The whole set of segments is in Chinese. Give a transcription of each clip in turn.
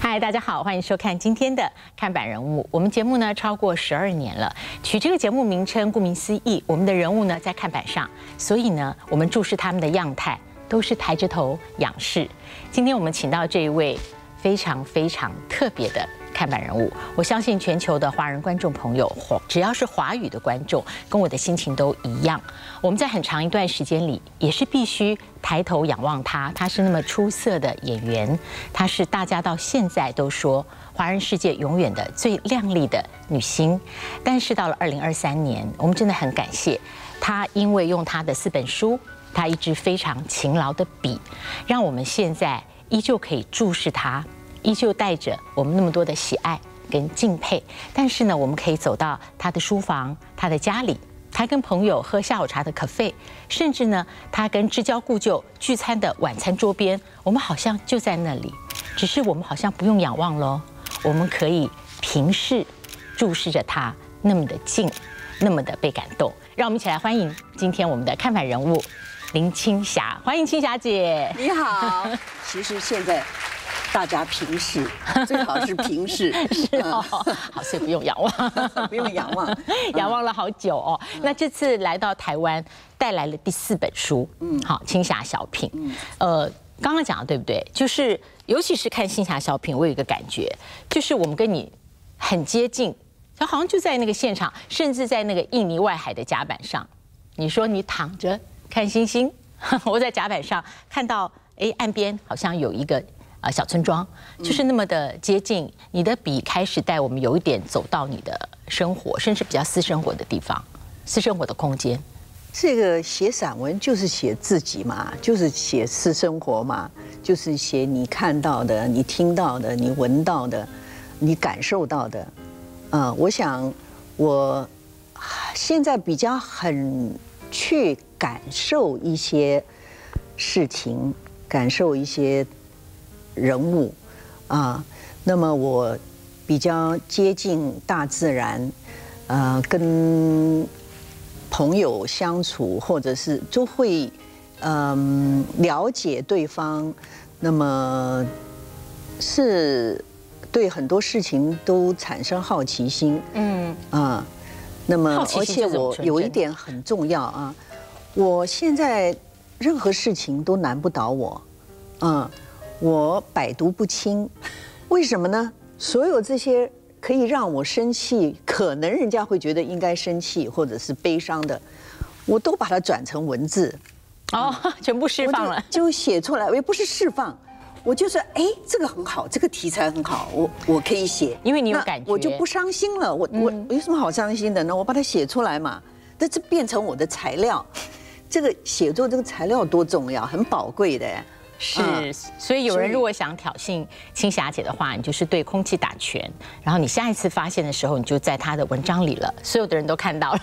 嗨，大家好，欢迎收看今天的看板人物。我们节目呢超过12年了，取这个节目名称，顾名思义，我们的人物呢在看板上，所以呢，我们注视他们的样态都是抬着头仰视。今天我们请到这一位非常特别的看板人物，我相信全球的华人观众朋友，只要是华语的观众，跟我的心情都一样。我们在很长一段时间里，也是必须抬头仰望他。他是那么出色的演员，他是大家到现在都说华人世界永远的最亮丽的女星。但是到了2023年，我们真的很感谢他，因为用他的4本书，他一支非常勤劳的笔，让我们现在依旧可以注视他。依旧带着我们那么多的喜爱跟敬佩，但是呢，我们可以走到他的书房、他的家里，他跟朋友喝下午茶的 cafe， 甚至呢，他跟至交故旧聚餐的晚餐桌边，我们好像就在那里，只是我们好像不用仰望咯，我们可以平视注视着他，那么的近，那么的被感动。让我们一起来欢迎今天我们的看板人物林青霞，欢迎青霞姐。 你好，其实现在大家平视，最好是平视， 是哦，好，所以不用仰望， 不用仰望， 仰望了好久哦。那这次来到台湾，带来了第4本书，好，青霞小品，刚刚讲的对不对？就是尤其是看青霞小品，我有一个感觉，就是我们跟你很接近，好像就在那个现场，甚至在那个印尼外海的甲板上。你说你躺着看星星，我在甲板上看到，岸边好像有一个小村庄，就是那么的接近。你的笔开始带我们有一点走到你的生活，甚至比较私生活的地方，私生活的空间。 这个写散文就是写自己嘛，就是写私生活嘛，就是写你看到的、你听到的、你闻到的、你感受到的。我想我现在比较很去感受一些事情，感受一些人物那么我比较接近大自然，跟朋友相处，或者是就会了解对方，那么是对很多事情都产生好奇心，那么而且我有一点很重要啊，我现在任何事情都难不倒我，我百毒不侵，为什么呢？所有这些可以让我生气，可能人家会觉得应该生气或者是悲伤的，我都把它转成文字， 全部释放了， 就写出来。也不是释放，我就是这个很好，这个题材很好，我可以写， 因为你有感觉， 我就不伤心了。我有什么好伤心的呢？我把它写出来嘛，那这变成我的材料。这个写作这个材料多重要，很宝贵的。 是，所以有人如果想挑衅青霞姐的话，你就是对空气打拳，然后你下一次发现的时候，你就在她的文章里了，所有的人都看到了，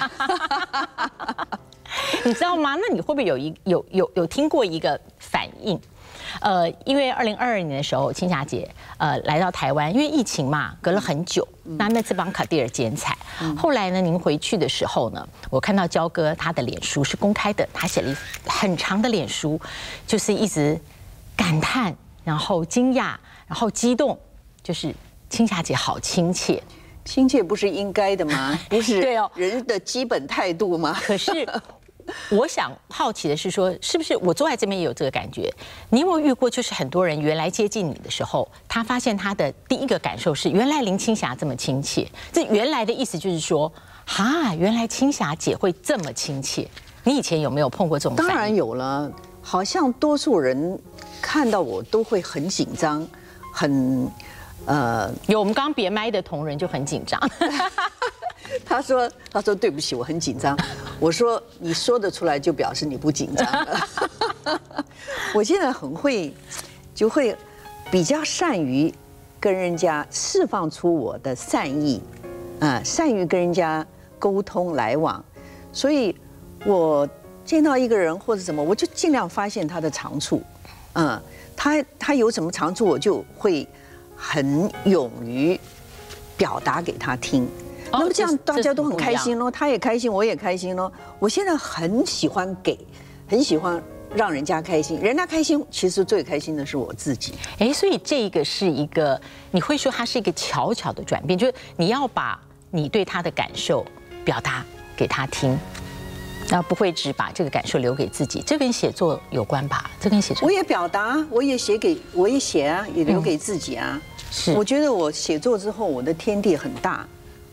你知道吗？那你会不会有听过一个反应？因为2022年的时候，青霞姐来到台湾，因为疫情嘛，隔了很久。那次帮卡地尔剪彩，后来呢，您回去的时候呢，我看到焦哥他的脸书是公开的，他写了很长的脸书，就是一直感叹，然后惊讶，然后激动，就是青霞姐好亲切。 亲切不是应该的吗？不是对哦， 人的基本态度吗？ 可是。我想好奇的是说，是不是我坐在这边也有这个感觉？你有没有遇过，就是很多人原来接近你的时候，他发现他的第一个感受是，原来林青霞这么亲切。这原来的意思就是说，原来青霞姐会这么亲切。你以前有没有碰过这种反应？ 当然有了，好像多数人看到我都会很紧张，很有我们刚别麦的同仁就很紧张。 他说对不起，我很紧张。我说你说得出来就表示你不紧张了。我现在就会比较善于跟人家释放出我的善意，善于跟人家沟通来往。所以我见到一个人或者什么，我就尽量发现他的长处，他有什么长处，我就会很勇于表达给他听。那么这样大家都很开心咯，他也开心，我也开心咯。我现在很喜欢很喜欢让人家开心，人家开心，其实最开心的是我自己。 哎，所以这个是一个，你会说它是一个悄悄的转变，就是你要把你对他的感受表达给他听，那不会只把这个感受留给自己。这跟写作有关吧？这跟写作我也表达，我也写啊，也留给自己啊。 是， 我觉得我写作之后，我的天地很大。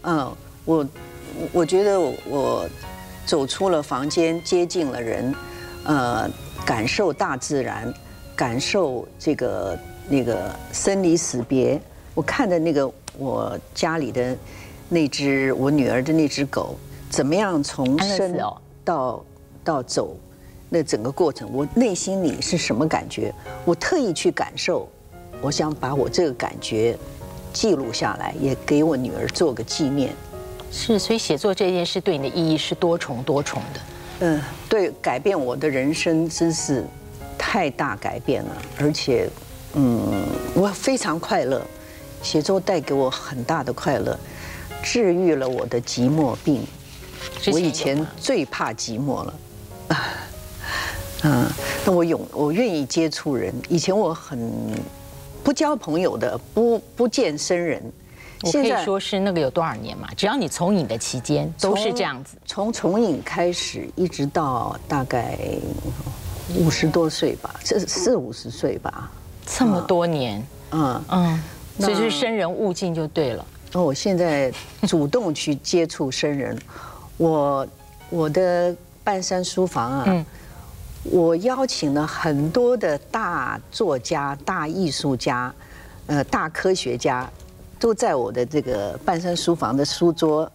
我觉得我走出了房间，接近了人，感受大自然，感受那个生离死别。我看的那个我家里的那只我女儿的那只狗，怎么样从生到走，那整个过程，我内心里是什么感觉？我特意去感受，我想把我这个感觉记录下来，也给我女儿做个纪念。 是，所以写作这件事对你的意义是多重的。 对，改变我的人生真是太大改变了，而且，我非常快乐，写作带给我很大的快乐，治愈了我的寂寞病。我以前最怕寂寞了，那我愿意接触人，以前我很不交朋友的，不见生人。 我可以说是那个有多少年嘛？只要你从影的期间都是这样子， 从影开始一直到大概50多岁吧，这40-50岁吧， 这么多年，所以就是生人勿近就对了。 那我现在主动去接触生人，我的半山书房啊，我邀请了很多的大作家、大艺术家、大科学家。都在我的这个半山书房的书桌，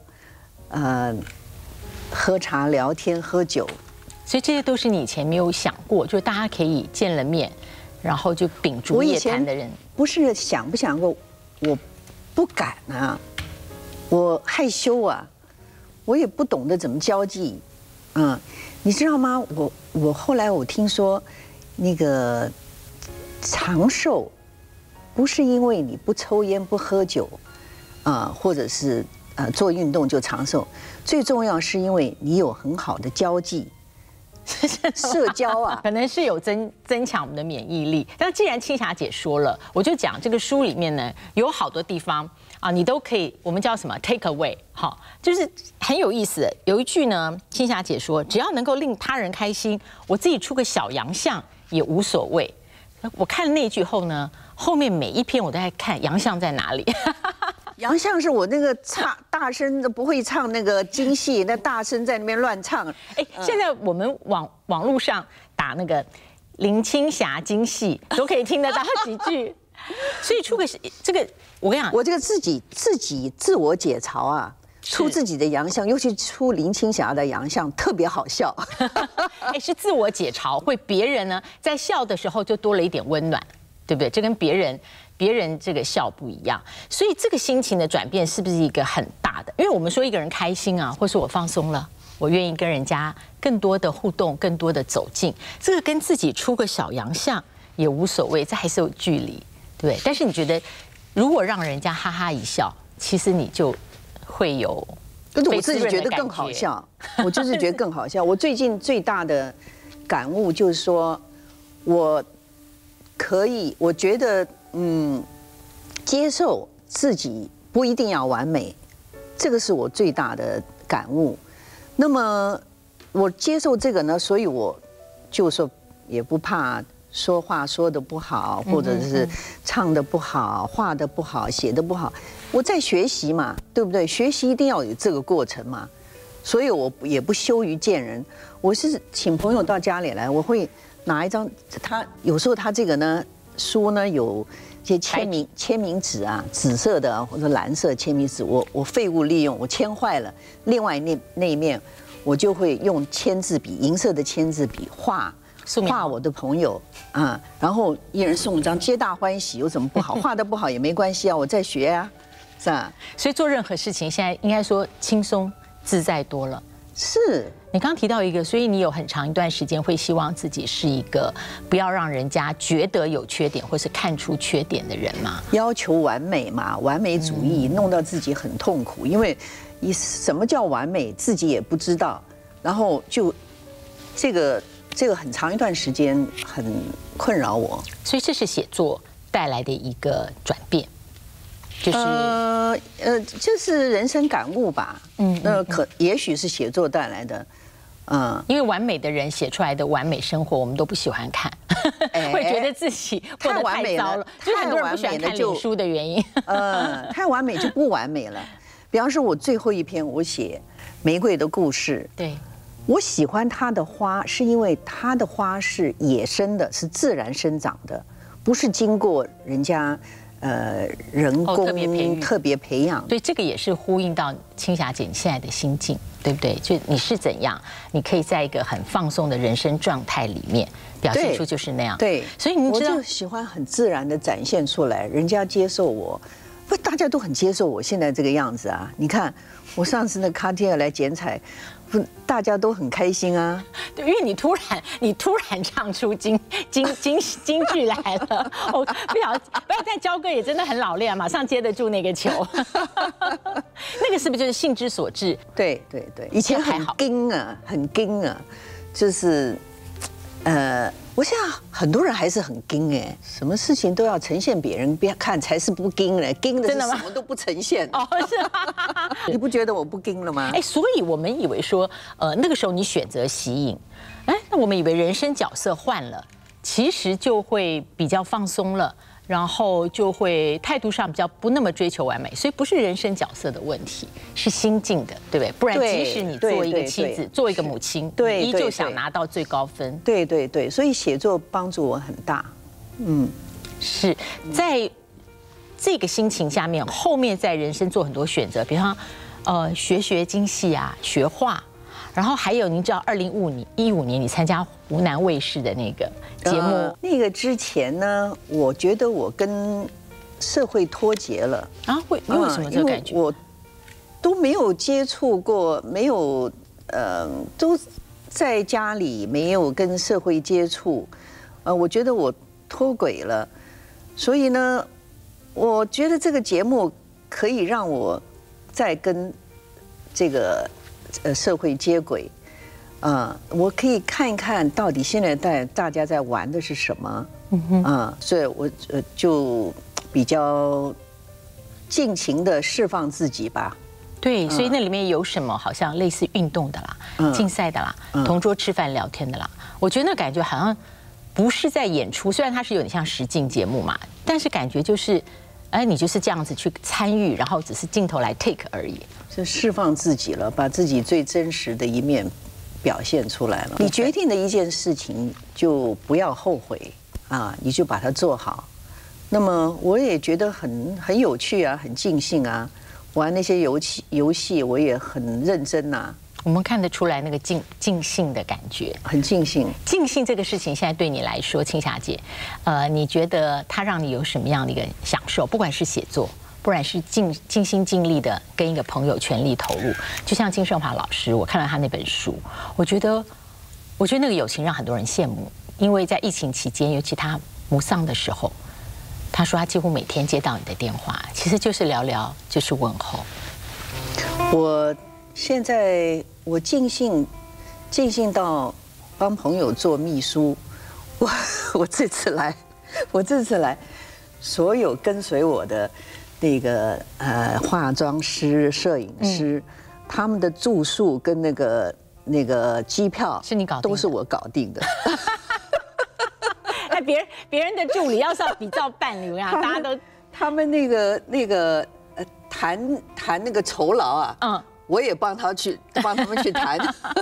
喝茶、聊天、喝酒， 所以这些都是你以前没有想过，就大家可以见了面，然后就秉烛夜谈的人。 不是想不想过，我不敢啊，我害羞啊，我也不懂得怎么交际，你知道吗？我后来我听说，那个长寿。不是因为你不抽烟不喝酒，或者是做运动就长寿，最重要是因为你有很好的交际，社交啊， 可能是有增强我们的免疫力。但既然青霞姐说了，我就讲这个书里面呢有好多地方啊，你都可以，我们叫什么 take away， 好，就是很有意思。有一句呢，青霞姐说，只要能够令他人开心，我自己出个小洋相也无所谓。我看了那句后呢，后面每一篇我都在看洋相在哪里。 洋相是我那个大声的不会唱那个京戏，那大声在那边乱唱。 现在我们网络上打那个林青霞京戏都可以听得到几句，所以出个这个，我跟你讲， 我这个自己自我解嘲啊。出自己的洋相，尤其出林青霞的洋相，特别好笑。 是自我解嘲，会别人呢在笑的时候就多了一点温暖，对不对？这跟别人这个笑不一样，所以这个心情的转变是不是一个很大的？因为我们说一个人开心啊，或是我放松了，我愿意跟人家更多的互动，更多的走近，这个跟自己出个小洋相也无所谓，这还是有距离，对不对？但是你觉得，如果让人家哈哈一笑，其实你就会有， 可是我自己觉得更好笑，我就是觉得更好笑。我最近最大的感悟就是说，我觉得接受自己不一定要完美，这个是我最大的感悟。那么我接受这个呢，所以我就说也不怕说话说得不好，或者是唱得不好，画得不好，写得不好。我在学习嘛，对不对？学习一定要有这个过程嘛，所以我也不羞于见人。我是请朋友到家里来，我会拿一张，有时候他这个呢书呢有些签名纸啊，紫色的或者蓝色签名纸，我废物利用，我签坏了，另外那一面我就会用签字笔，银色的签字笔画我的朋友啊，然后一人送一张，皆大欢喜，有什么不好？画得不好也没关系啊，我在学啊。是啊， 所以做任何事情现在应该说轻松自在多了。 是你刚提到一个，所以你有很长一段时间会希望自己是一个不要让人家觉得有缺点或是看出缺点的人嘛？ 要求完美嘛，完美主义弄到自己很痛苦，因为什么叫完美自己也不知道，然后就这个这个很长一段时间很困扰我。 所以这是写作带来的一个转变，就是就是人生感悟吧。也许是写作带来的。 因为完美的人写出来的完美生活，我们都不喜欢看，会觉得自己过得太糟了，就是很多人不喜欢看脸书的原因。 太完美就不完美了。比方说，我最后一篇我写玫瑰的故事， 对， 我喜欢它的花，是因为它的花是野生的，是自然生长的，不是经过人家人工特别培养。 对，这个也是呼应到青霞姐你现在的心境，对不对？就你是怎样，你可以在一个很放松的人生状态里面表现出就是那样。 对， 所以你知道， 我就喜欢很自然的展现出来，人家接受我，不，大家都很接受我现在这个样子啊。你看，我上次那卡地亚来剪彩，不，大家都很开心啊。 对，因为你突然唱出京剧来了，我不要再教歌也真的很老练，马上接得住那个球。那个是不是就是兴之所至？ 对，以前很硬啊，就是我现在很多人还是很硬哎，什么事情都要呈现别人看才是不硬呢，硬的是什么都不呈现。 哦，是吗？ 你不觉得我不硬了吗？ 哎，所以我们以为说，那个时候你选择息影，哎，那我们以为人生角色换了，其实就会比较放松了。然后就会态度上比较不那么追求完美，所以不是人生角色的问题，是心境的，对不对？不然即使你做一个妻子，做一个母亲，依旧想拿到最高分。 对，所以写作帮助我很大。 是在这个心情下面，后面在人生做很多选择，比方学京戏啊，学画。然后还有，您知道2015年你参加湖南卫视的那个节目， 那个之前呢，我觉得我跟社会脱节了啊。 为什么这个感觉？ 我都没有接触过，没有都在家里没有跟社会接触，我觉得我脱轨了，所以呢，我觉得这个节目可以让我再跟这个社会接轨，我可以看一看到底现在大家在玩的是什么，所以我就比较尽情的释放自己吧。 对，所以那里面有什么好像类似运动的啦、竞赛的啦、同桌吃饭聊天的啦，我觉得那感觉好像不是在演出，虽然它是有点像实境节目嘛，但是感觉就是。你就是这样子去参与，然后只是镜头来 take 而已， 就释放自己了，把自己最真实的一面表现出来了。你决定的一件事情，就不要后悔啊，你就把它做好。那么我也觉得很有趣啊，很尽兴啊，玩那些游戏我也很认真呐。 我们看得出来那个尽兴的感觉， 很尽兴。 尽兴这个事情，现在对你来说，青霞姐，你觉得它让你有什么样的一个享受？不管是写作，不然是尽心尽力的跟一个朋友全力投入。就像金圣华老师，我看了他那本书，我觉得那个友情让很多人羡慕，因为在疫情期间，尤其他母丧的时候，他说他几乎每天接到你的电话，其实就是聊聊，就是问候。 现在我尽兴到帮朋友做秘书。我这次来，所有跟随我的那个化妆师、摄影师，他们的住宿跟那个机票是你搞定的， 都是我搞定的。 哎，别人的助理要是要比照办理啊，大家都他们那个谈那个酬劳啊，我也帮他们去谈，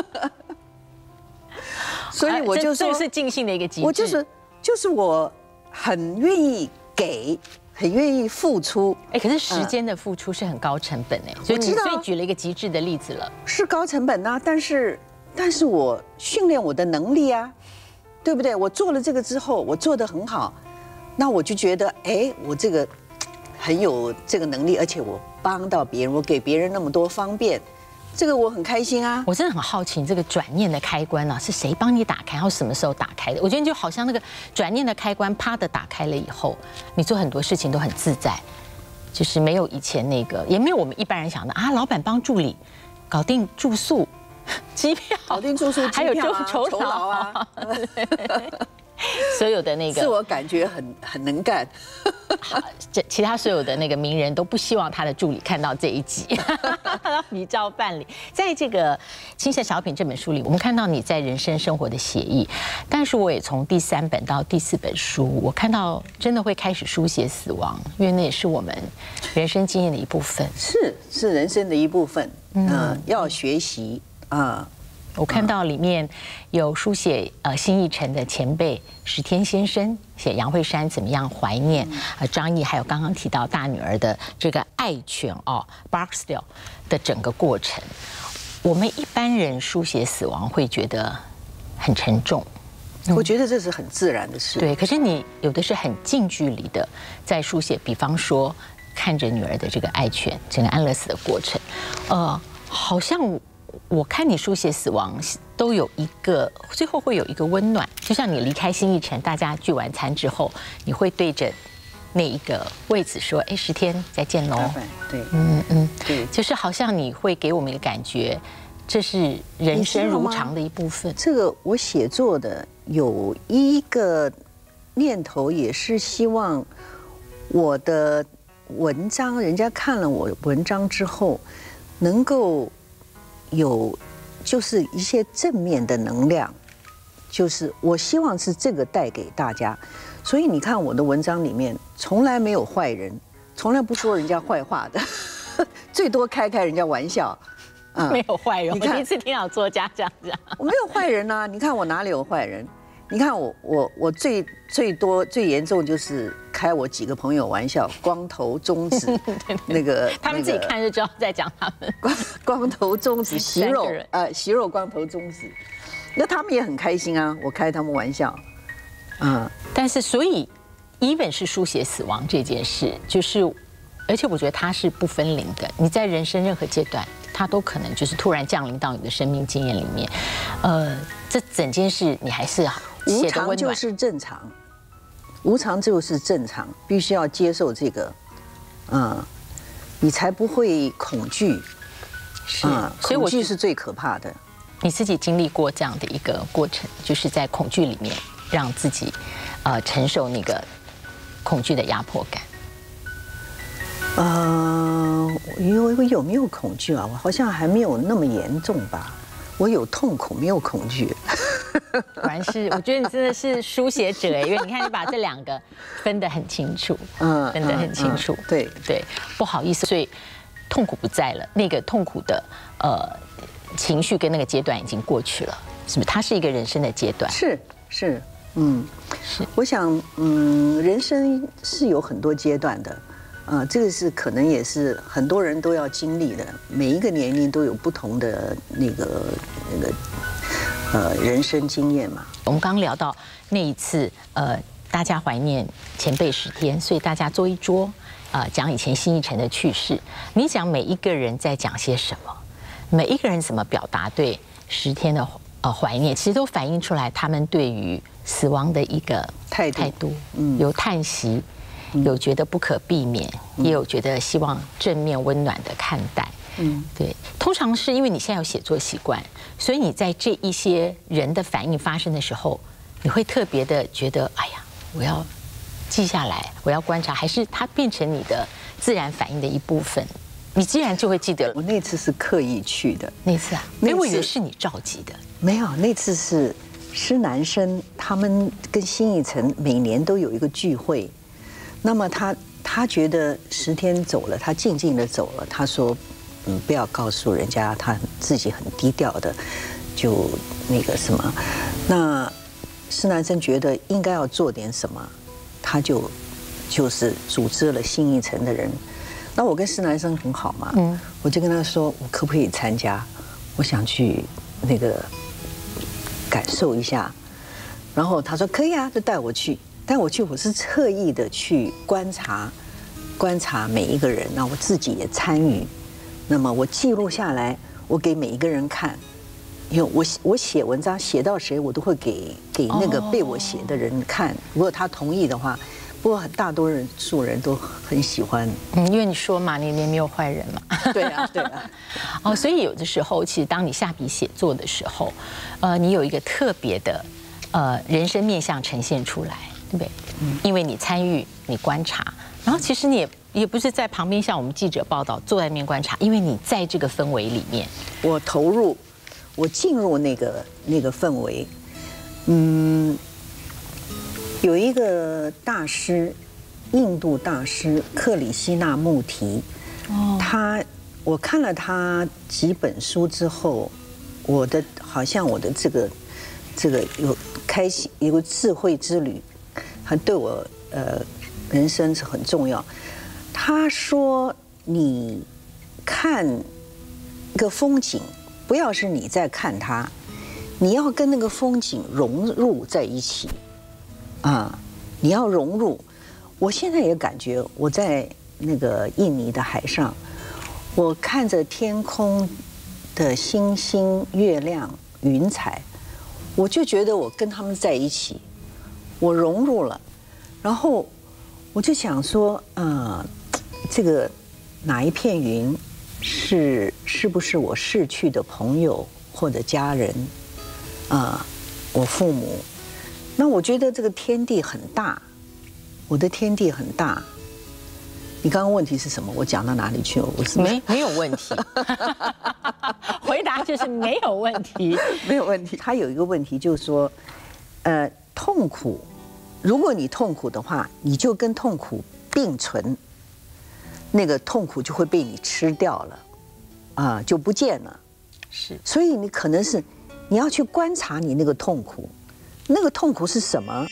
所以我就说这是尽兴的一个机制。 我就是我很愿意给，很愿意付出。 哎，可是时间的付出是很高成本哎，所以所以举了一个极致的例子了。 是高成本啊，但是我训练我的能力啊，对不对？我做了这个之后，我做得很好，那我就觉得哎，我这个很有这个能力，而且我帮到别人，我给别人那么多方便，这个我很开心啊！ 我真的很好奇，这个转念的开关啊，是谁帮你打开，然后什么时候打开的？我觉得就好像那个转念的开关啪的打开了以后，你做很多事情都很自在，就是没有以前那个，也没有我们一般人想的啊，老板帮助理搞定住宿， 机票、 搞定住宿、 还有酬劳啊， 所有的那个自我感觉很能干。 其他所有的那个名人都不希望他的助理看到这一集，你照办理。在这个《青色小品》这本书里，我们看到你在人生生活的写意，但是我也从第3本到第4本书，我看到真的会开始书写死亡，因为那也是我们人生经验的一部分， 是人生的一部分。要学习啊。 我看到里面有书写新艺城的前辈石天先生写杨惠姗怎么样怀念张毅，还有刚刚提到大女儿的这个爱犬Barksdale 的整个过程。我们一般人书写死亡会觉得很沉重， 我觉得这是很自然的事。 对，可是你有的是很近距离的在书写，比方说看着女儿的这个爱犬整个安乐死的过程，好像我看你书写死亡都有一个，最后会有一个温暖，就像你离开新艺城，大家聚完餐之后，你会对着那一个位子说：“哎，10天再见喽。” 对， 对，就是好像你会给我们一个感觉，这是人生如常的一部分。 这个我写作的有一个念头，也是希望我的文章，人家看了我文章之后，能够有就是一些正面的能量，就是我希望是这个带给大家。所以你看我的文章里面从来没有坏人，从来不说人家坏话的，最多开人家玩笑。 没有坏人，我第一次听到作家这样讲。 我没有坏人啊，你看我哪里有坏人？你看我最多最严重就是开我几个朋友玩笑，光头中指那个他们自己看就知道在讲他们光头中指息肉光头中指，那他们也很开心啊，我开他们玩笑， 但是所以even是书写死亡这件事，就是而且我觉得它是不分龄的，你在人生任何阶段，它都可能就是突然降临到你的生命经验里面，这整件事你还是无常就是正常，无常就是正常，必须要接受这个，你才不会恐惧，所以恐惧是最可怕的。 你自己经历过这样的一个过程，就是在恐惧里面让自己承受那个恐惧的压迫感。 我有没有恐惧啊？我好像还没有那么严重吧。我有痛苦，没有恐惧。 果然是，我觉得你真的是书写者哎，因为你看你把这2个分得很清楚，分得很清楚。 对， 不好意思，所以痛苦不在了，那个痛苦的情绪跟那个阶段已经过去了，是不是？它是一个人生的阶段。 是，是。我想，人生是有很多阶段的。这个是可能也是很多人都要经历的，每一个年龄都有不同的那个人生经验嘛。 我们刚聊到那一次，大家怀念前辈10天，所以大家坐一桌，讲以前新艺城的趣事。你讲每一个人在讲些什么，每一个人怎么表达对10天的怀念，其实都反映出来他们对于死亡的一个态度，有叹息。有觉得不可避免，也有觉得希望正面温暖的看待。对，通常是因为你现在有写作习惯，所以你在这一些人的反应发生的时候，你会特别的觉得，哎呀，我要记下来，我要观察，还是它变成你的自然反应的一部分？你自然就会记得了。 我那次是刻意去的， 那次啊，因为我以为是你召集的， 没有，那次是施南生他们跟新艺城每年都有一个聚会。那么他觉得10天走了，他静静的走了。他说，不要告诉人家，他自己很低调的，就那个什么。那施南生觉得应该要做点什么，他就是组织了新艺城的人。那我跟施南生很好嘛，我就跟他说，我可不可以参加？我想去那个感受一下。然后他说可以啊，就带我去。但我是特意的去观察每一个人，那我自己也参与。那么我记录下来，我给每一个人看，因为我写文章写到谁，我都会给那个被我写的人看。如果他同意的话， 不过大多数人都很喜欢。 因为你说嘛，你没有坏人嘛。 对啊，对啊。 哦，所以有的时候，其实当你下笔写作的时候，你有一个特别的人生面向呈现出来，对不对？因为你参与，你观察，然后其实你也不是在旁边像我们记者报道坐在那边观察，因为你在这个氛围里面， 我投入，我进入那个氛围。有一个大师，印度大师克里希那穆提，我看了他几本书之后，好像我的这个有开启一个智慧之旅，他对我人生是很重要。他说，你看一个风景，不要是你在看它，你要跟那个风景融入在一起。你要融入。我现在也感觉我在那个印尼的海上，我看着天空的星星、月亮、云彩，我就觉得我跟他们在一起，我融入了。然后我就想说，这个哪一片云是不是我逝去的朋友或者家人？我父母。那我觉得这个天地很大，我的天地很大。你刚刚问题是什么？我讲到哪里去了？我是没有问题，回答就是没有问题， 没有问题。他有一个问题就是说，痛苦，如果你痛苦的话，你就跟痛苦并存，那个痛苦就会被你吃掉了，就不见了。 是， 所以你可能是你要去观察你那个痛苦。那个痛苦是什么？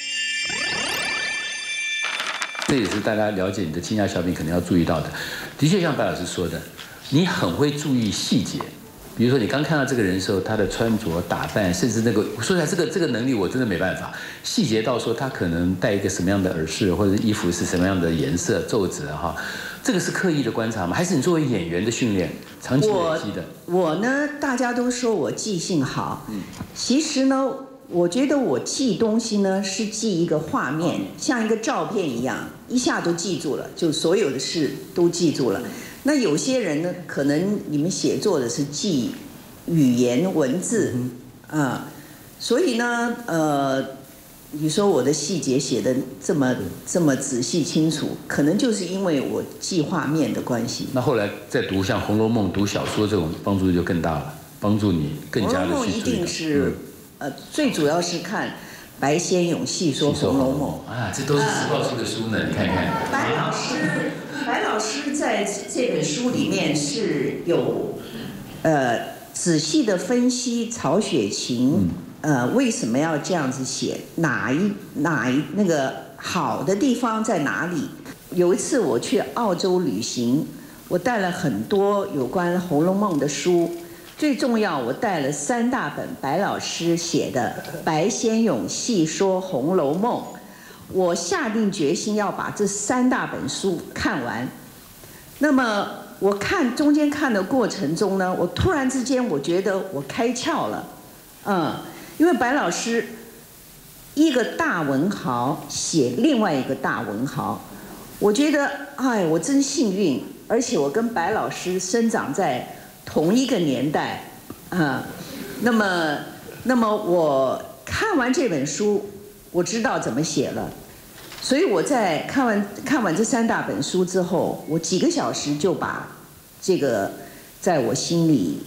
这也是大家了解你的惊讶小品可能要注意到的。的确，像白老师说的，你很会注意细节。比如说，你刚看到这个人的时候，他的穿着打扮，甚至那个说起来，这个能力我真的没办法。细节到说他可能戴一个什么样的耳饰，或者衣服是什么样的颜色、皱褶哈，这个是刻意的观察吗？还是你作为演员的训练，长期累积的？ 我呢，大家都说我记性好，其实呢。我觉得我记东西呢，是记一个画面，像一个照片一样，一下都记住了，就所有的事都记住了。那有些人呢，可能你们写作的是记语言文字，所以呢，你说我的细节写的这么仔细清楚，可能就是因为我记画面的关系。 那后来再读像《红楼梦》、读小说这种帮助就更大了，帮助你更加的去。《红楼梦》 一定是。最主要是看白先勇细说《红楼梦》 这都是时报出的书呢，你看看。 白老师在这本书里面是有仔细的分析曹雪芹为什么要这样子写，哪一那个好的地方在哪里？有一次我去澳洲旅行，我带了很多有关《红楼梦》的书。最重要，我带了3大本白老师写的《白先勇细说红楼梦》，我下定决心要把这3大本书看完。那么我中间看的过程中呢，我突然之间我觉得我开窍了，因为白老师一个大文豪写另外一个大文豪，我觉得我真幸运，而且我跟白老师生长在同一个年代，那么我看完这本书，我知道怎么写了，所以我在看完这3大本书之后，我几个小时就把这个在我心里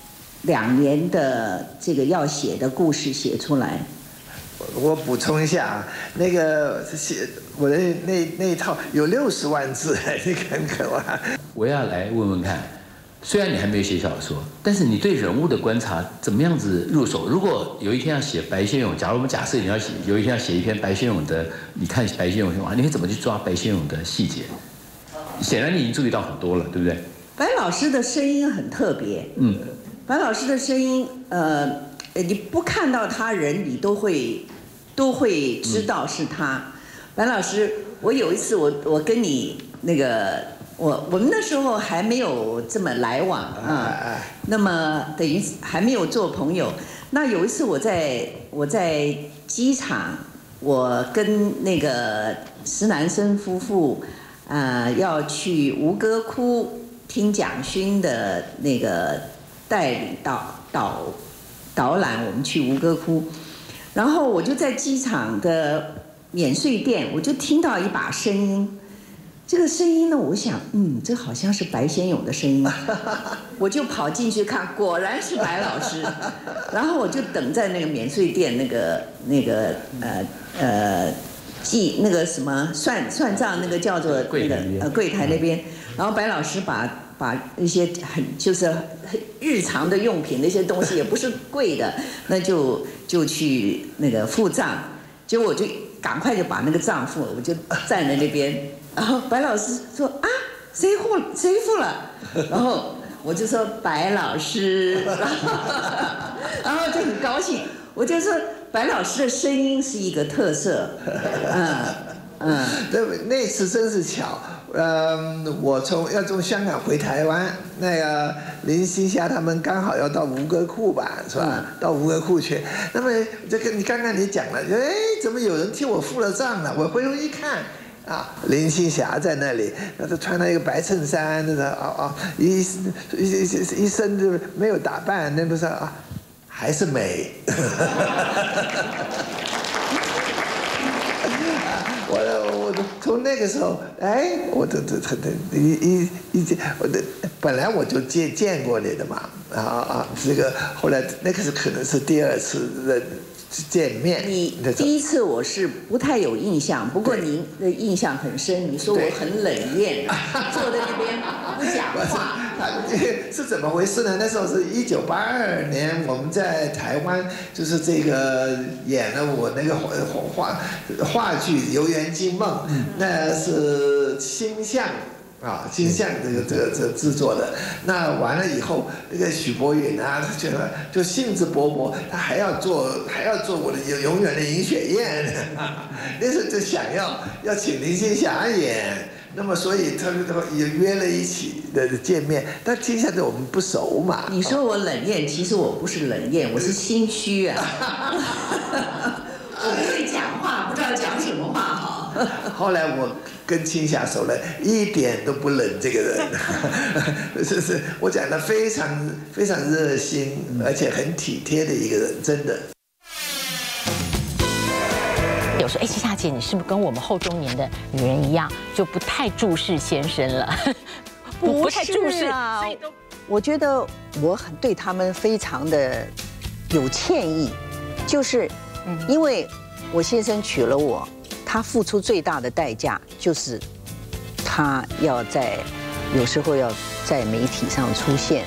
2年的这个要写的故事写出来。 我补充一下那个写我的那一套有60万字，你看看吧。 我要来问问看。虽然你还没有写小说，但是你对人物的观察怎么样子入手？如果有一天要写白先勇，假如我们假设你有一天要写一篇白先勇的，你看白先勇的话，你会怎么去抓白先勇的细节？显然你已经注意到很多了，对不对？ 白老师的声音很特别，白老师的声音，你不看到他人，你都会知道是他。白老师，我有一次我跟你那个。我们那时候还没有这么来往那么等于还没有做朋友。那有一次我在机场， 我跟那个施南生夫妇，要去吴哥窟听蒋勋的那个带领导览，我们去吴哥窟，然后我就在机场的免税店，我就听到一把声音。这个声音呢，我想，这好像是白先勇的声音，我就跑进去看，果然是白老师。然后我就等在那个免税店记那个什么算账那个叫做那个柜台那边，然后白老师把一些就是很日常的用品那些东西也不是贵的，那就去那个付账，结果我就赶快就把那个账付了，我就站在那边。然后白老师说啊，谁付了？然后我就说白老师，然后就很高兴。我就说白老师的声音是一个特色， 那次真是巧。我要从香港回台湾，那个林青霞他们刚好要到吴哥窟吧，是吧？到吴哥窟去。那么这个刚刚你讲了，怎么有人替我付了账呢？我回头一看。林青霞在那里，她穿了一个白衬衫，一身就没有打扮，那不是还是美。我从那个时候，我本来我就见过你的嘛，这个后来那个是可能是第二次的。见面， 你第一次我是不太有印象，不过您的印象很深。你说我很冷艳，坐在那边不讲话， 是怎么回事呢？那时候是1982年，我们在台湾就是这个演了我那个话剧《游园惊梦》，那是星象。金像这个制作的，那完了以后，那个许博允他觉得就兴致勃勃，他还要做我的永远的尹雪艳，那时候就想要请林青霞演，那么所以他也约了一起的见面，但青霞对我们不熟嘛。 你说我冷艳，其实我不是冷艳，我是心虚啊。我不会讲话，不知道讲什么话好。 后来我跟青霞熟了，一点都不冷这个人，是我讲的非常非常热心，而且很体贴的一个人，真的。 有时候，青霞姐，你是不是跟我们后中年的女人一样，就不太注视先生了？不太注视啊，所以都我觉得我很对他们非常的有歉意，就是因为我先生娶了我。他付出最大的代价就是他有时候要在媒体上出现。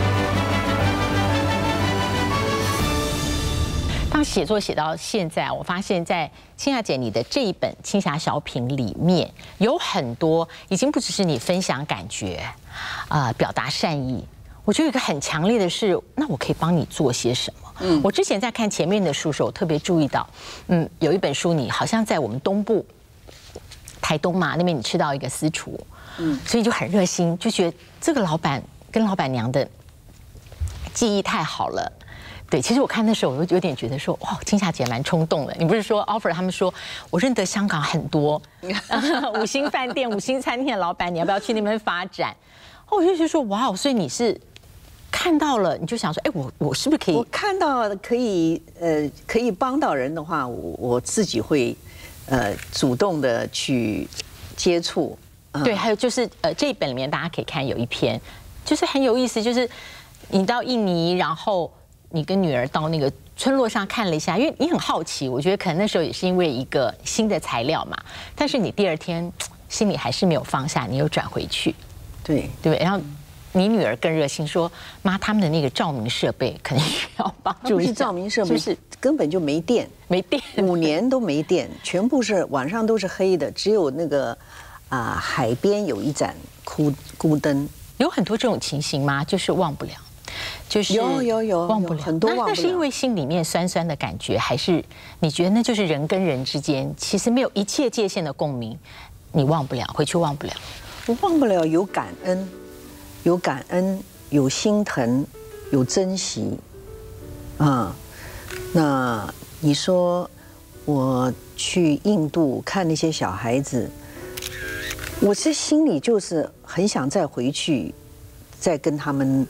当写作写到现在，我发现在青霞姐你的这一本《青霞小品》里面有很多已经不只是你分享感觉，表达善意。我觉得有一个很强烈的是，那我可以帮你做些什么？我之前在看前面的书的时候，我特别注意到，有一本书你好像在我们东部，台东嘛那边你吃到一个私厨，所以你就很热心，就觉得这个老板跟老板娘的记忆太好了。对，其实我看那时候我有点觉得说，哇，青霞姐蛮冲动的。你不是说 offer 他们说，我认得香港很多5星饭店、5星餐厅的老板，你要不要去那边发展？我就觉得说，哇，所以你是。看到了，你就想说，我是不是可以？ 我看到可以帮到人的话，我自己会主动的去接触。 对，还有就是这一本里面大家可以看有一篇，就是很有意思，就是你到印尼，然后你跟女儿到那个村落上看了一下，因为你很好奇，我觉得可能那时候也是因为一个新的材料嘛，但是你第二天心里还是没有放下，你又转回去， 对不对？然后。你女儿更热心说：“妈，他们的那个照明设备可能需要帮助一下。” 不是照明设备，是根本就没电，5年都没电，全部是晚上都是黑的，只有那个海边有一盏孤灯。 有很多这种情形吗？就是忘不了，就是有忘不了， 很多忘不了。 那是因为心里面酸酸的感觉，还是你觉得那就是人跟人之间其实没有一切界限的共鸣，你忘不了，回去忘不了。 我忘不了有感恩。有感恩，有心疼，有珍惜，那你说我去印度看那些小孩子，我这心里就是很想再回去，再跟他们，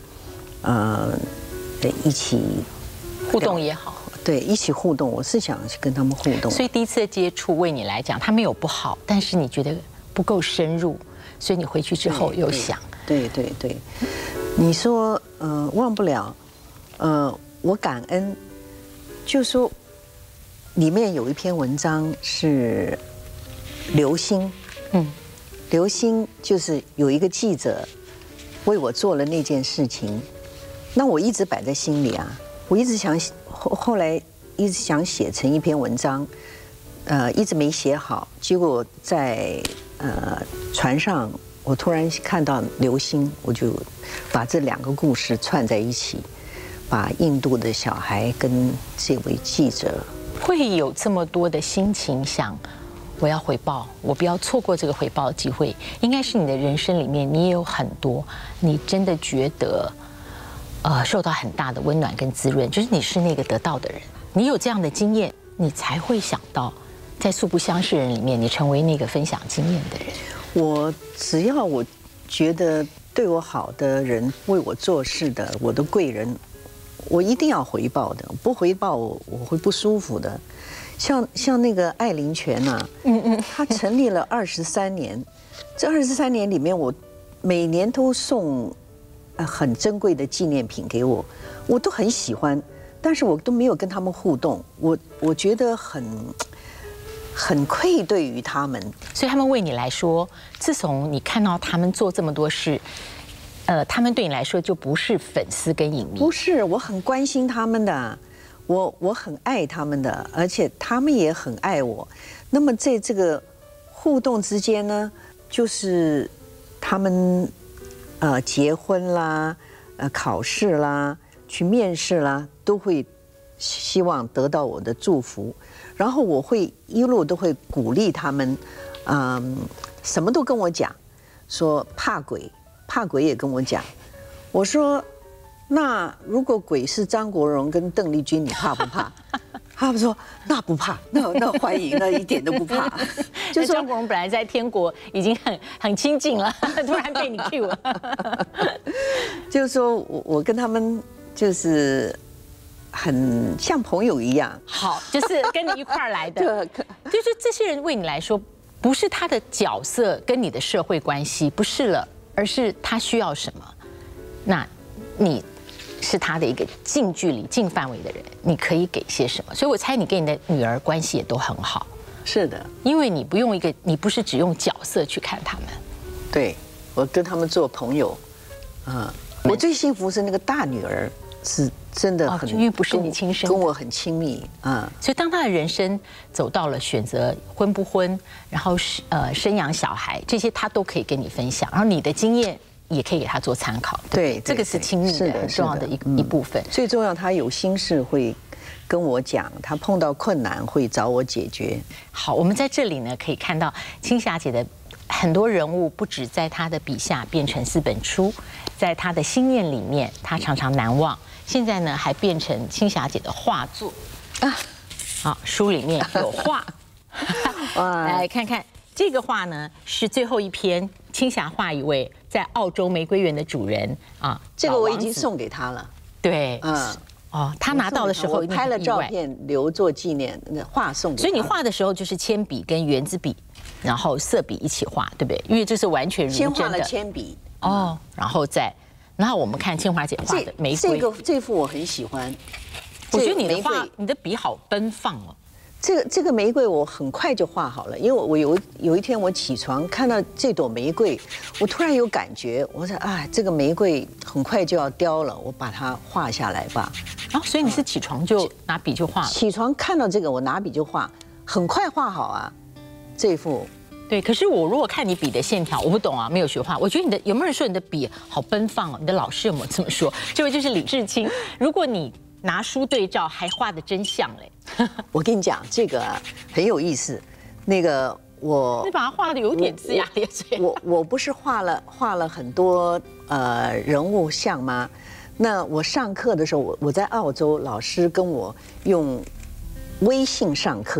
一起互动也好。 对，一起互动，我是想跟他们互动。 所以第一次的接触，为你来讲，它没有不好，但是你觉得不够深入，所以你回去之后又想。 对，你说忘不了，我感恩，就说里面有一篇文章是刘星，刘星就是有一个记者为我做了那件事情，那我一直摆在心里啊，我一直想。后来一直想写成一篇文章，一直没写好。结果在船上，我突然看到流星，我就把这2个故事串在一起，把印度的小孩跟这位记者， 会有这么多的心情想，我要回报，我不要错过这个回报的机会。应该是你的人生里面，你也有很多，你真的觉得。受到很大的温暖跟滋润，就是你是那个得到的人，你有这样的经验，你才会想到，在素不相识人里面，你成为那个分享经验的人。 我只要我觉得对我好的人，为我做事的，我的贵人，我一定要回报的，不回报我会不舒服的。像那个爱林泉啊，他成立了23年，这23年里面，我每年都送。很珍贵的纪念品给我，我都很喜欢，但是我都没有跟他们互动，我觉得很愧对于他们。 所以他们为你来说，自从你看到他们做这么多事，他们对你来说就不是粉丝跟影迷。 不是，我很关心他们的，我很爱他们的，而且他们也很爱我。那么在这个互动之间呢，就是他们。结婚啦，考试啦，去面试啦，都会希望得到我的祝福，然后我会一路都会鼓励他们，什么都跟我讲，说怕鬼也跟我讲，我说那如果鬼是张国荣跟邓丽君，你怕不怕？他们说那不怕，那欢迎，那一点都不怕。 就是张国荣本来在天国已经很亲近了，突然被你 cue 了。 就是说我跟他们就是很像朋友一样。 好，就是跟你一块儿来的。就是这些人为你来说，不是他的角色跟你的社会关系不是了，而是他需要什么，那你。是他的一个近距离、近范围的人，你可以给些什么？所以我猜你跟你的女儿关系也都很好。 是的， 因为你不是只用角色去看他们。 对，我跟他们做朋友，我最幸福是那个大女儿，是真的很， 因为不是你亲生， 跟我很亲密啊。 所以当他的人生走到了选择婚不婚，然后生养小孩这些，他都可以跟你分享，然后你的经验。也可以给他做参考， 对， 这个是亲密的很重要的一部分。 最重要，他有心事会跟我讲，他碰到困难会找我解决。 好，我们在这里呢可以看到青霞姐的很多人物，不止在她的笔下变成4本书，在她的心念里面，她常常难忘。现在呢还变成青霞姐的画作啊，好，书里面有画，来看看这个画呢是最后一篇。青霞画一位在澳洲玫瑰园的主人啊， 这个我已经送给他了。 对，他拿到的时候拍了照片留作纪念，画送给他。 所以你画的时候就是铅笔跟圆珠笔，然后色笔一起画，对不对？因为这是完全如真的。 先画了铅笔然后我们看清华姐画的玫瑰。 这幅我很喜欢。 我觉得你的笔好奔放哦。 这个玫瑰我很快就画好了，因为我有一天我起床看到这朵玫瑰，我突然有感觉，我说这个玫瑰很快就要凋了，我把它画下来吧。 所以你是起床就拿笔就画了？ 起床看到这个我拿笔就画，很快画好啊，这幅。 对，可是我如果看你笔的线条，我不懂啊，没有学画。我觉得有没有人说你的笔好奔放哦？你的老师有没有这么说？这位就是李志清。如果你拿书对照，还画得真像嘞。 我跟你讲，这个很有意思。那个你把它画得有点龇牙咧嘴。 我不是画了很多人物像吗？那我上课的时候，我在澳洲，老师跟我用微信上课，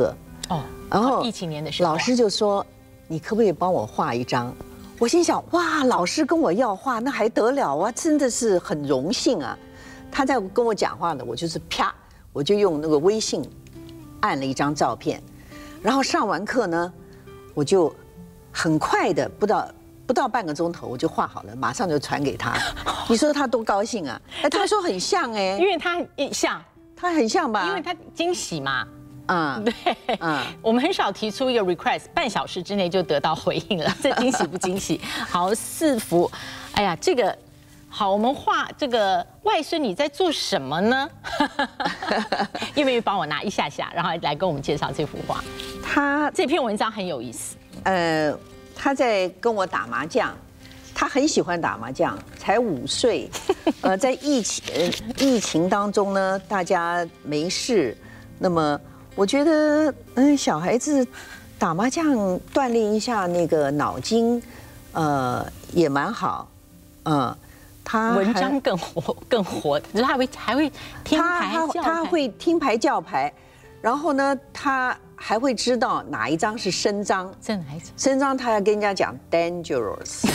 哦， 然后疫情年的时候， 老师就说：“你可不可以帮我画一张？”我心想：“哇，老师跟我要画，那还得了啊！真的是很荣幸啊。”他在跟我讲话呢，我就是啪，我就用那个微信按了一张照片，然后上完课呢，我就很快的不到半个钟头我就画好了，马上就传给他。你说他多高兴啊？哎，他说很像哎， 因为他像， 他很像吧？ 因为他惊喜嘛。 嗯， 对，我们很少提出一个 request， 半小时之内就得到回应了，这惊喜不惊喜？好，4幅，哎呀，这个好，我们画这个外孙女在做什么呢？愿不愿意帮我拿一下下，然后来跟我们介绍这幅画？ 他这篇文章很有意思。 他在跟我打麻将，他很喜欢打麻将，才5岁。在疫情当中呢，大家没事，那么我觉得，小孩子打麻将锻炼一下那个脑筋，也蛮好。他文章更活，就是他还会听牌叫牌， 他会听牌叫牌，然后呢，他还会知道哪一张是生张， 这哪一张？ 生张他要跟人家讲 dangerous，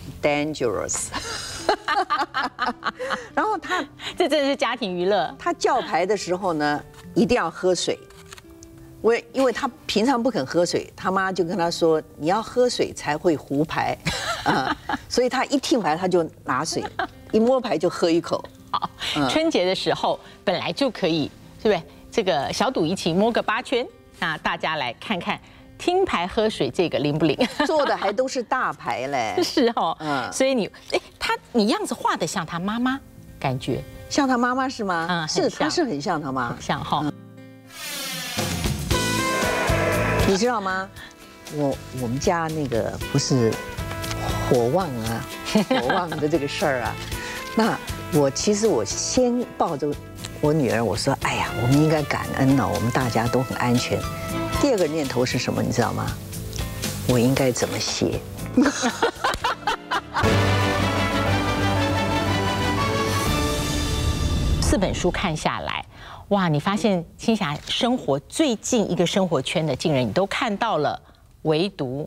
然后这真的是家庭娱乐。 他叫牌的时候呢，一定要喝水。因为他平常不肯喝水，他妈就跟他说：“你要喝水才会胡牌。”所以他一听牌他就拿水，一摸牌就喝一口。 好，春节的时候本来就可以，对不对？这个小赌怡情摸个8圈，那大家来看看听牌喝水这个灵不灵？ 做的还都是大牌嘞。 是哦，所以你样子画的像他妈妈，感觉像他妈妈是吗？是，他是很像他妈， 像哈。 你知道吗？我们家那个不是火旺的这个事儿啊，那其实我先抱着我女儿，我说：“哎呀，我们应该感恩呢，我们大家都很安全。”第二个念头是什么？你知道吗？我应该怎么写？ 4本书看下来，哇，你发现青霞生活最近一个生活圈的近人你都看到了，唯独，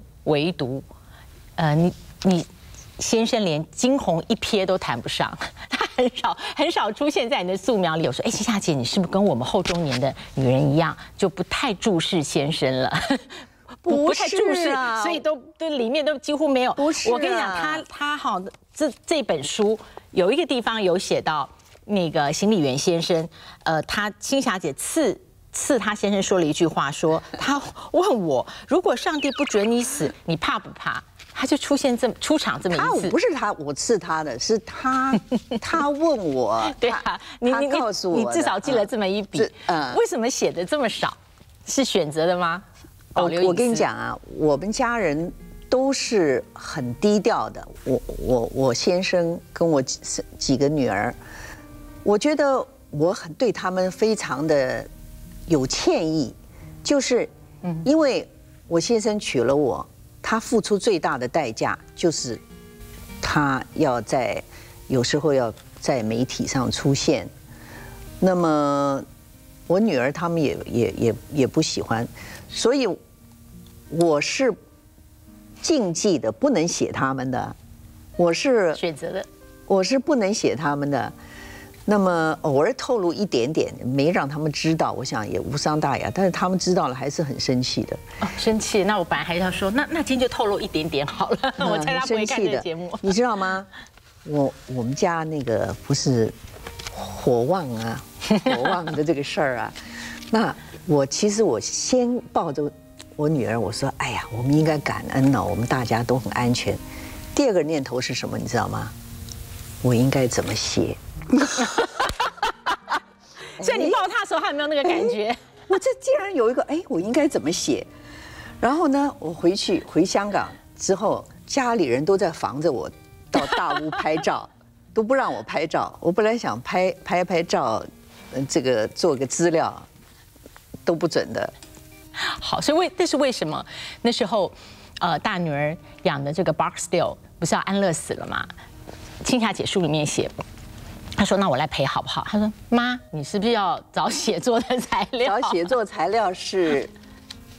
你先生连惊鸿一瞥都谈不上，他很少出现在你的素描里。我说，哎，青霞姐，你是不是跟我们后中年的女人一样，就不太注视先生了？不太注视，所以都里面都几乎没有。 不是， 我跟你讲，他好，这本书有一个地方有写到。那个行李员先生，他青霞姐刺他先生说了一句话，说他问我，如果上帝不准你死，你怕不怕？他就出场这么一次。 不是我刺他的，是他问我。 对啊， 他告诉我， 你至少记了这么一笔。为什么写的这么少？是选择的吗？ 我跟你讲啊，我们家人都是很低调的。我先生跟我几个女儿。我觉得我对他们非常的有歉意，就是因为我先生娶了我，他付出最大的代价就是他有时候要在媒体上出现，那么我女儿他们也不喜欢，所以我是禁忌的，不能写他们的，我是选择的， 我是不能写他们的。那么偶尔透露一点点，没让他们知道，我想也无伤大雅。但是他们知道了，还是很生气的。 哦，生气？那我本来还要说，那今天就透露一点点好了。我猜他不会看这个节目。 你知道吗？我们家那个不是火旺的这个事儿啊。那其实我先抱着我女儿，我说：“哎呀，我们应该感恩呢，我们大家都很安全。”第二个念头是什么？你知道吗？我应该怎么写？ 所以你抱他的时候，他有没有那个感觉？ 我这竟然有一个我应该怎么写？然后呢，我回香港之后，家里人都在防着我到大屋拍照，都不让我拍照。我本来想拍照，这个做个资料，都不准的。 好，所以这是为什么那时候，大女儿养的这个 Barksdale 不是要安乐死了吗？青霞姐书里面写。他说：“那我来陪好不好？”他说：“妈，你是不是要找写作的材料？” 找写作材料是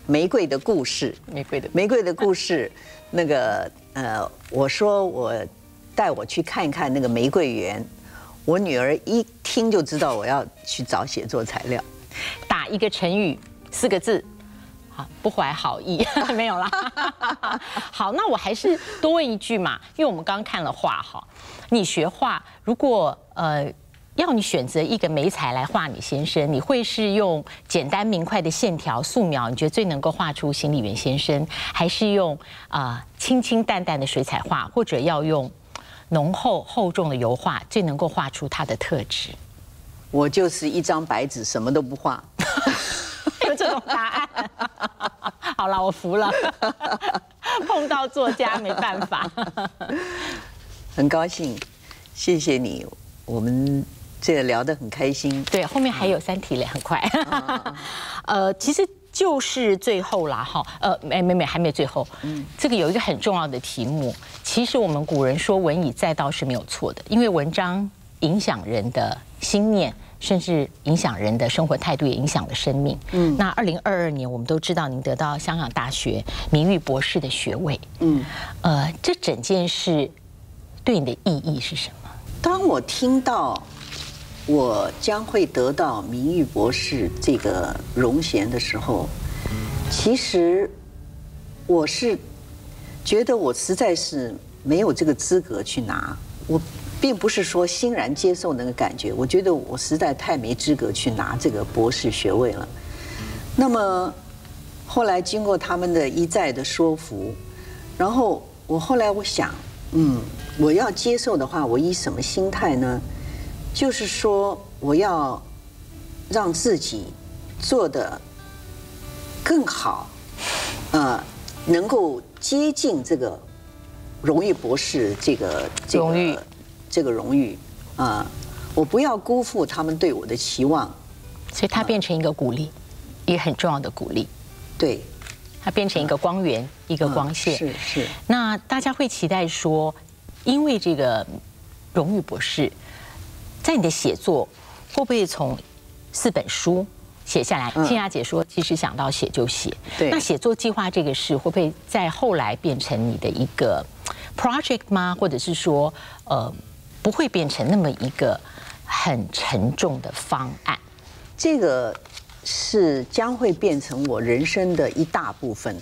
玫瑰的故事，玫瑰的故事，那个我说我带我去看一看那个玫瑰园，我女儿一听就知道我要去找写作材料， 打一个成语4个字。好，不怀好意，没有啦。好，那我还是多问一句嘛，因为我们刚刚看了画哈，你学画，如果要你选择一个媒材来画你先生，你会是用简单明快的线条素描，你觉得最能够画出行李员先生，还是用清清淡淡的水彩画，或者要用浓厚厚重的油画，最能够画出他的特质？ 我就是一张白纸，什么都不画。 有这种答案，好了，我服了。碰到作家没办法。 很高兴，谢谢你，我们这个聊得很开心。 对，后面还有3题嘞，很快。其实就是最后啦，哈，还没最后。这个有一个很重要的题目，其实我们古人说文以载道是没有错的，因为文章影响人的心念。甚至影响人的生活态度，也影响了生命。那2022年，我们都知道您得到香港大学名誉博士的学位。这整件事对你的意义是什么？ 当我听到我将会得到名誉博士这个荣衔的时候，其实我是觉得我实在是没有这个资格去拿。我并不是说欣然接受那个感觉，我觉得我实在太没资格去拿这个博士学位了。那么后来经过他们的一再的说服，然后后来我想，我要接受的话，我以什么心态呢？就是说我要让自己做得更好，能够接近这个荣誉博士这个荣誉我不要辜负他们对我的期望， 所以它变成一个鼓励，一个很重要的鼓励。 对， 它变成一个光源，一个光线。 是。 那大家会期待说，因为这个荣誉博士，在你的写作会不会从4本书写下来？庆雅姐说，其实想到写就写。 对。 那写作计划这个事，会不会在后来变成你的一个 project 吗？或者是说，不会变成那么一个很沉重的方案？ 这个是将会变成我人生的一大部分。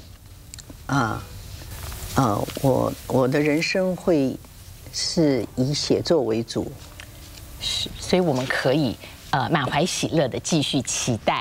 我的人生会是以写作为主。 是，所以我们可以满怀喜乐的继续期待。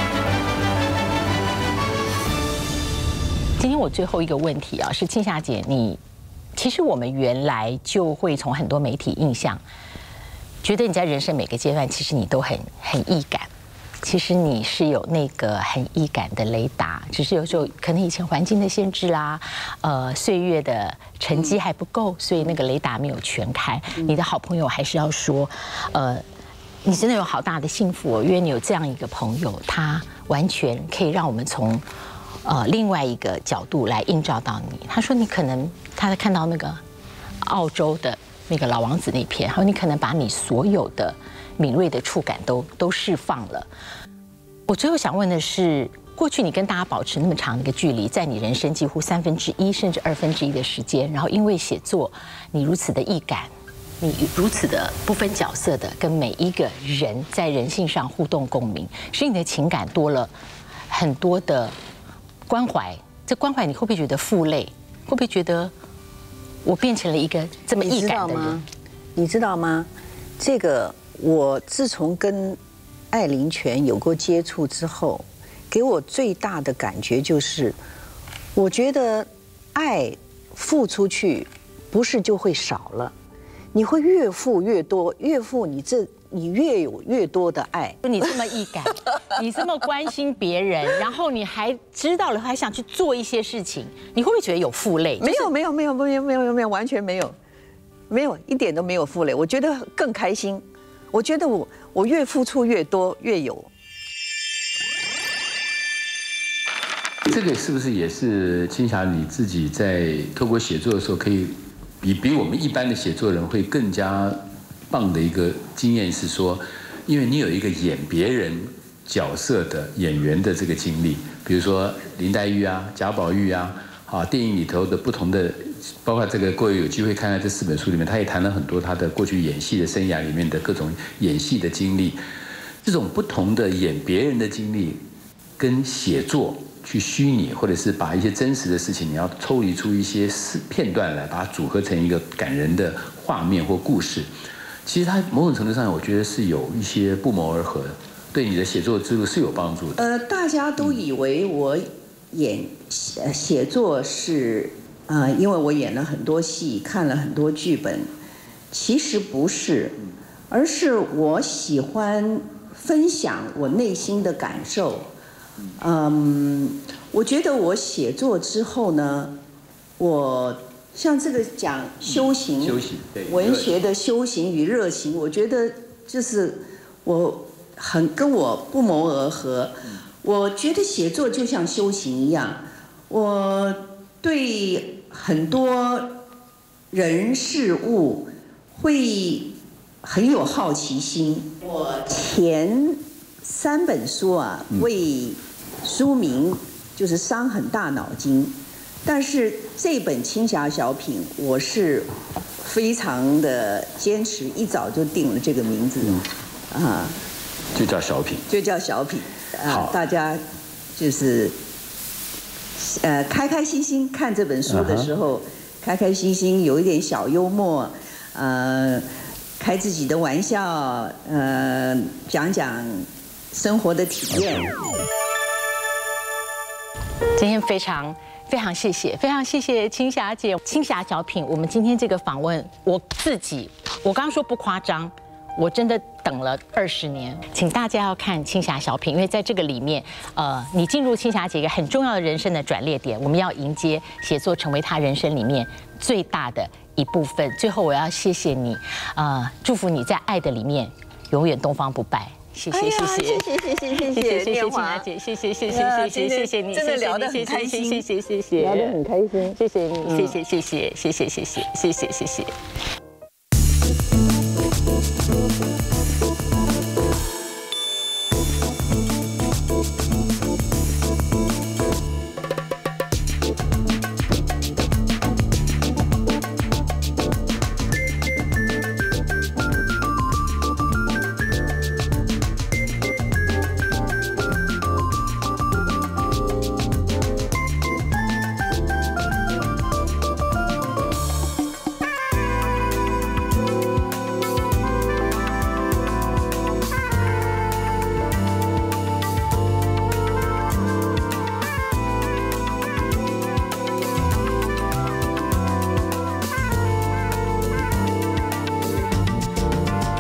今天我最后一个问题啊，是庆夏姐，其实我们原来就会从很多媒体印象，觉得你在人生每个阶段，其实你都很易感。其实你是有那个很易感的雷达，只是有时候可能以前环境的限制啦，岁月的成绩还不够，所以那个雷达没有全开。你的好朋友还是要说，你真的有好大的幸福哦，因为你有这样一个朋友，他完全可以让我们从另外一个角度来映照到你。他说你可能他在看到那个澳洲的那个老王子那篇，然后你可能把你所有的敏锐的触感都释放了。我最后想问的是，过去你跟大家保持那么长的一个距离，在你人生几乎1/3甚至1/2的时间，然后因为写作，你如此的易感，你如此的不分角色的跟每一个人在人性上互动共鸣，使你的情感多了很多的关怀。这关怀你会不会觉得负累？会不会觉得我变成了一个这么易感的人？ 你知道吗？这个我自从跟艾林泉有过接触之后，给我最大的感觉就是，我觉得爱付出去不是就会少了，你会越付越多，越付你越有越多的爱。 你这么易感，你这么关心别人，然后你还知道了，还想去做一些事情，你会不会觉得有负累？ 没有，完全没有，一点都没有负累。我觉得更开心。我觉得我越付出越多，越有。 这个是不是也是青霞你自己在透过写作的时候，可以比我们一般的写作人会更加棒的一个经验是说，因为你有一个演别人角色的演员的这个经历，比如说林黛玉啊、贾宝玉啊，电影里头的不同的，包括这个各位有机会看看这4本书里面，他也谈了很多他的过去演戏的生涯里面的各种演戏的经历，这种不同的演别人的经历，跟写作去虚拟，或者是把一些真实的事情，你要抽离出一些片段来，把它组合成一个感人的画面或故事。其实它某种程度上，我觉得是有一些不谋而合的，对你的写作之路是有帮助的。 大家都以为我写作是因为我演了很多戏，看了很多剧本，其实不是，而是我喜欢分享我内心的感受。我觉得我写作之后呢，我像这个讲修行， 对， 文学的修行与热情，我觉得就是我跟我不谋而合。我觉得写作就像修行一样，我对很多人事物会很有好奇心。我前3本书为书名就是伤很大脑筋。但是这本青霞小品，我是非常的坚持，一早就定了这个名字， 就叫小品， 就叫小品，大家就是开开心心看这本书的时候，开开心心有一点小幽默，开自己的玩笑，讲讲生活的体验。 今天非常谢谢青霞姐，青霞小品。我们今天这个访问，我刚刚说不夸张，我真的等了20年。请大家要看青霞小品，因为在这个里面，你进入青霞姐一个很重要的人生的转捩点，我们要迎接写作成为她人生里面最大的一部分。最后我要谢谢你，祝福你在爱的里面永远东方不败。谢谢青霞姐，谢谢你， 真的聊得很开心， 谢谢， 聊得很开心， 谢谢你，谢谢。